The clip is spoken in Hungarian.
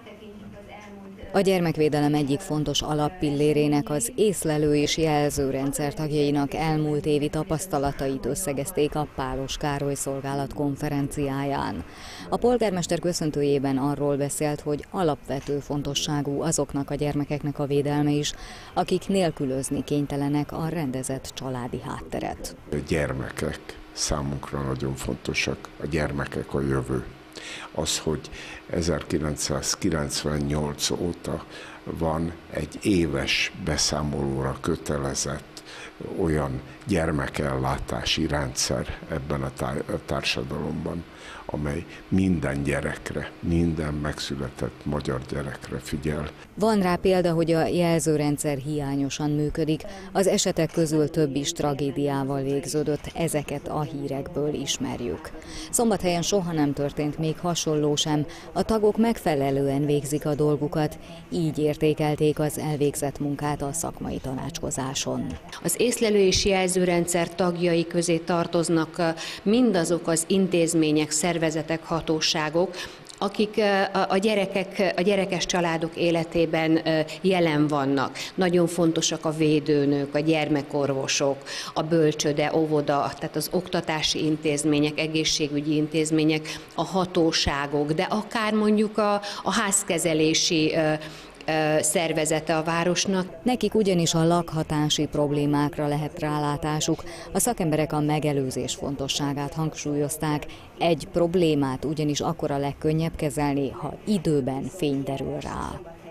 A gyermekvédelem egyik fontos alappillérének, az észlelő és jelzőrendszer tagjainak elmúlt évi tapasztalatait összegezték a Pálos Károly szolgálat konferenciáján. A polgármester köszöntőjében arról beszélt, hogy alapvető fontosságú azoknak a gyermekeknek a védelme is, akik nélkülözni kénytelenek a rendezett családi hátteret. A gyermekek számunkra nagyon fontosak, a gyermekek a jövő. Az, hogy 1998 óta van egy éves beszámolóra kötelezett olyan gyermekellátási rendszer ebben a társadalomban, amely minden gyerekre, minden megszületett magyar gyerekre figyel. Van rá példa, hogy a jelzőrendszer hiányosan működik, az esetek közül több is tragédiával végződött, ezeket a hírekből ismerjük. Szombathelyen soha nem történt még hasonló sem, a tagok megfelelően végzik a dolgukat, így értékelték az elvégzett munkát a szakmai tanácskozáson. Az észlelő és jelzőrendszer tagjai közé tartoznak mindazok az intézmények, szervezetek, hatóságok, akik a gyerekes családok életében jelen vannak. Nagyon fontosak a védőnők, a gyermekorvosok, a bölcsőde, óvoda, tehát az oktatási intézmények, egészségügyi intézmények, a hatóságok, de akár mondjuk a házkezelési szervezete a városnak. Nekik ugyanis a lakhatási problémákra lehet rálátásuk. A szakemberek a megelőzés fontosságát hangsúlyozták. Egy problémát ugyanis akkor a legkönnyebb kezelni, ha időben fény derül rá.